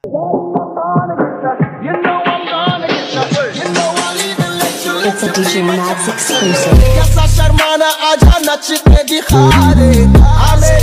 It's a DJ Mads exclusive. कैसा शर्माना आजा नच के दिखा दे